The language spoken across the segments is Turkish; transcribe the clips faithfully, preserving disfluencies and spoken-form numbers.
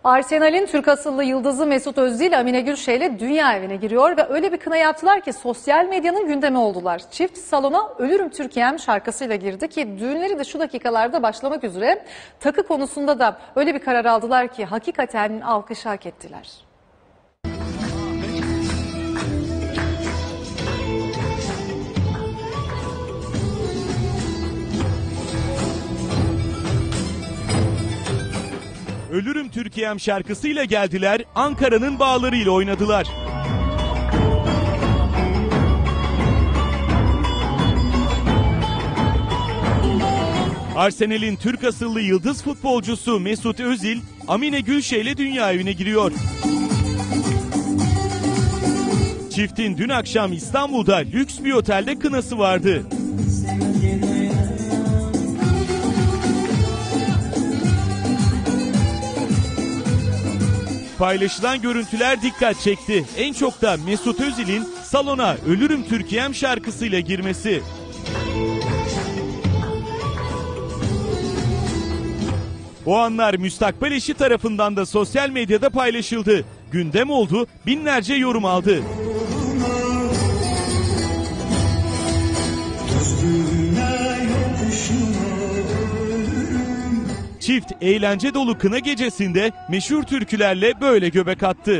Arsenal'in Türk asıllı yıldızı Mesut Özil Amine Gülşen'le dünya evine giriyor ve öyle bir kına yaptılar ki sosyal medyanın gündemi oldular. Çift salona "Ölürüm Türkiye'm" şarkısıyla girdi ki düğünleri de şu dakikalarda başlamak üzere. Takı konusunda da öyle bir karar aldılar ki hakikaten alkışı hak ettiler. "Ölürüm Türkiye'm" şarkısıyla geldiler, Ankara'nın bağlarıyla oynadılar. Arsenal'in Türk asıllı yıldız futbolcusu Mesut Özil, Amine Gülşen'le dünya evine giriyor. Çiftin dün akşam İstanbul'da lüks bir otelde kınası vardı. Paylaşılan görüntüler dikkat çekti. En çok da Mesut Özil'in salona "Ölürüm Türkiye'm" şarkısıyla girmesi. O anlar müstakbel eşi tarafından da sosyal medyada paylaşıldı. Gündem oldu, binlerce yorum aldı. Çift eğlence dolu kına gecesinde meşhur türkülerle böyle göbek attı.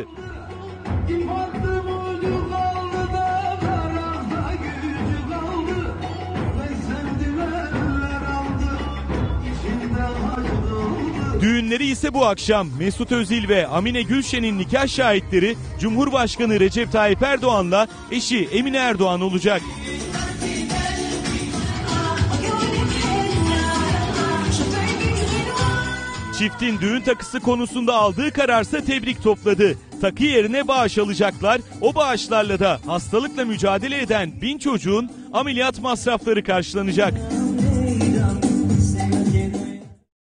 Düğünleri ise bu akşam. Mesut Özil ve Amine Gülşen'in nikah şahitleri Cumhurbaşkanı Recep Tayyip Erdoğan'la eşi Emine Erdoğan olacak. Çiftin düğün takısı konusunda aldığı kararsa tebrik topladı. Takı yerine bağış alacaklar. O bağışlarla da hastalıkla mücadele eden bin çocuğun ameliyat masrafları karşılanacak.